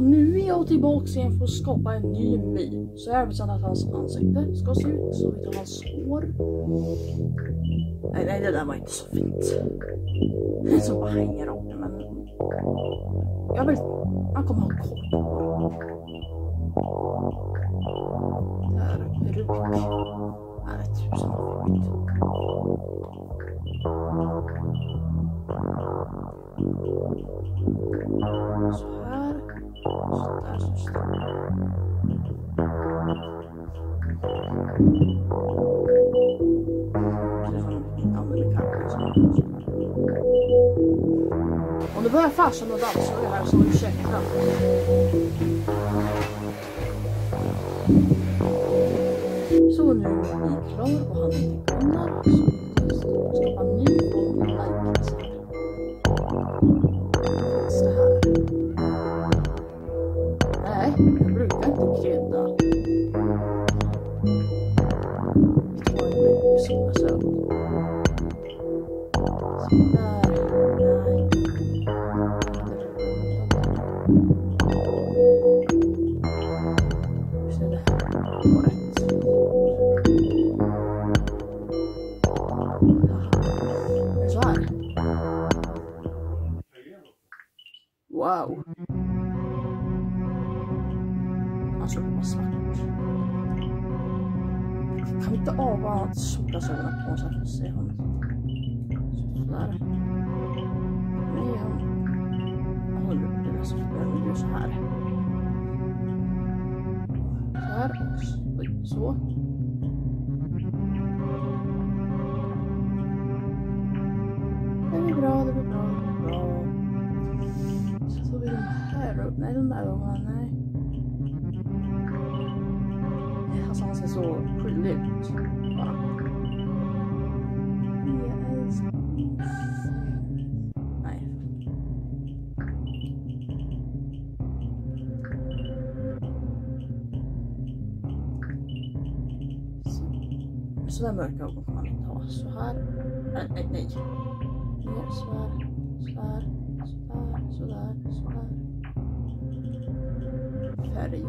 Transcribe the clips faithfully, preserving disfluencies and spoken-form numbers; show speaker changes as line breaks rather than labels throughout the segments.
nu är jag tillbaka igen för att skapa en ny Miis. Så jag har bestämt att hans ansikte ska se ut. Så vi tar hans hår. Nej, nej, det där var inte så fint. Det som bara hänger om det, men... Jag vill... Han kommer ha kort hår. Där, peruk. Jag vet inte hur som helst. Så här. Så där, så står det. Om det börjar farsa med dans så är det här så ursäkta. Så nu är vi klar och han inte kunnar. Så skapa ny och like. Finns det här? Nej, jag brukar inte krydda. Vi tar en mycket stora söt. Där. Wow. Alltså det var svart. Kan vi inte avvara solglasögonen på så att vi ser honom? Sådär. Nej, han... Han håller upp det där så vi gör så här. Så här och oj, så. Det blir bra, det blir bra, det blir bra. Så vi de här upp. Nej, de där ögonen, nej. Alltså han ser så skyldig ut. Bara. Yes. Nej. Så, så där mörka ögon kan man inte ha. Så här. Nej, nej, nej. Mer så här. Så här. Sådär, sådär, sådär. Färg.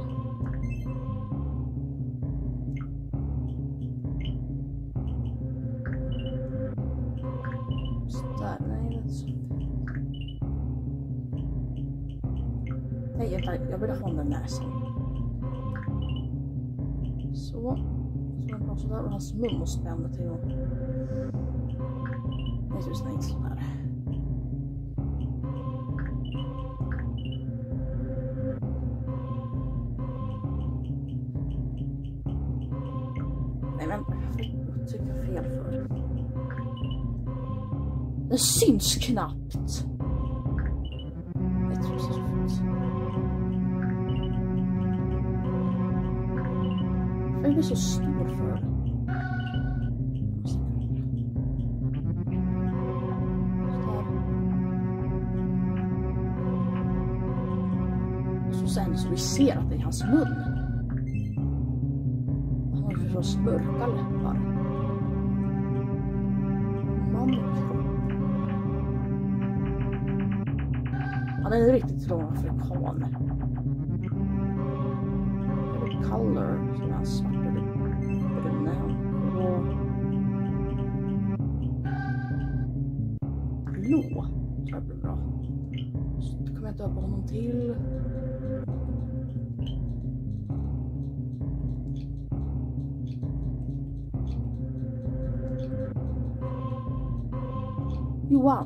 Sådär, nej det är så. Nej, vänta, jag vill ha den näsan. Så. Så sådär, och hans mun måste vända till honom. Nej, tusen, nej, sådär. Jag tycker fel för. Den syns knappt. Jag tror det ser så fint. Jag blir så stor för. Och så sen så vi ser att det är hans mun. Så mörka läppar. Man och kropp. Han är riktigt lång afrikan. Eller color som är svart eller bruna. Och blå. Så det blir bra. Så kommer jag döpa honom till. Johan.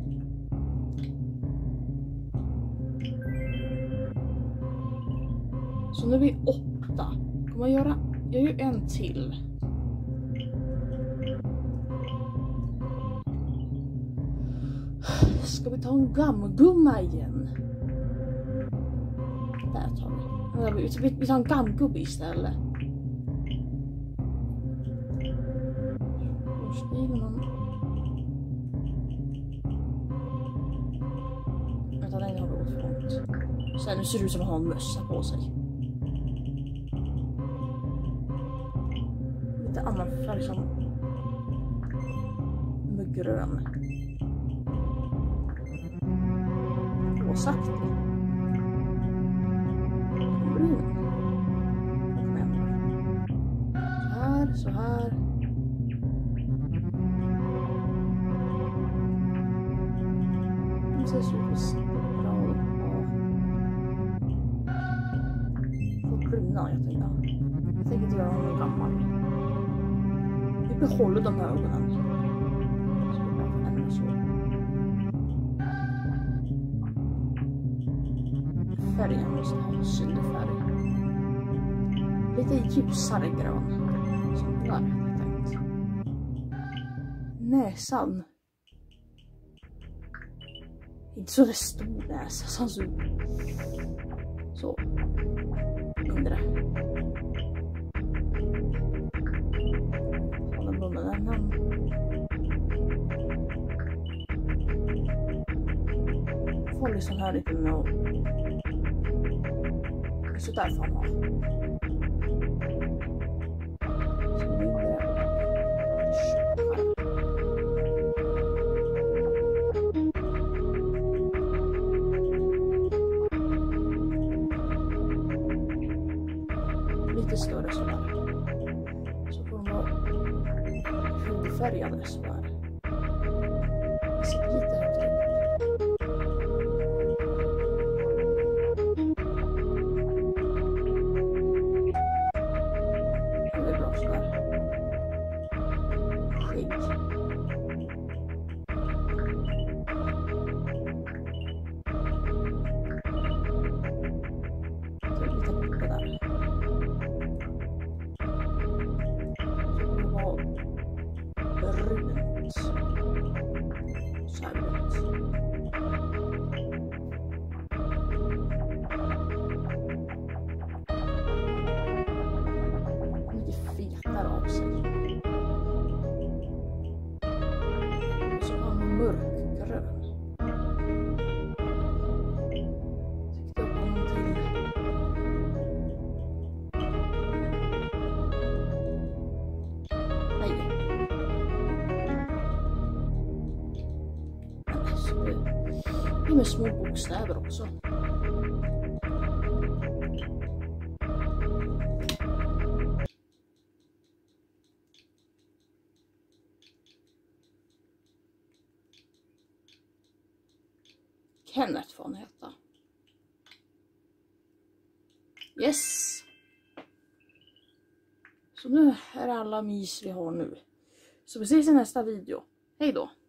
Så nu är vi åtta. Kommer jag göra? Jag gör en till. Ska vi ta en gammgumma igen? Där tar vi. Vi, vi tar en gammgubbe istället. Då stiger man. Vänta, den har gått fått. Sen nu ser det ut som att ha en mössa på sig. Lite annan färg som med grön. Åsaktig. Kom in. Kom igen. Så här, så här. Det ser superbra ut. Får bruna, jag tänkte. Jag tänker inte göra honom gammal. Vi behåller de här ögonen. Så vi bara ändå så. Färgen måste ha synfärg. Lite ljusare grön. Sånt där hade jag tänkt. Näsan. Inte så det stor näsa. Så, så. så. Mindre. Så den munnen den han. Får liksom här lite med och så där får man ha. Så mindre. Lite större sådär. Så får de vara hudfärgade sådär. Det sitter lite högt upp. Det är bra sådär. Skägg. Så lite borta där. Runt. Så här runt. Lite fetare av sig. Och så har man mörkgrön. Tyckte upp honom till. Nej. Det är med små bokstäver också. Kenneth får han heta. Yes. Så nu är alla Miis vi har nu. Så vi ses i nästa video. Hej då.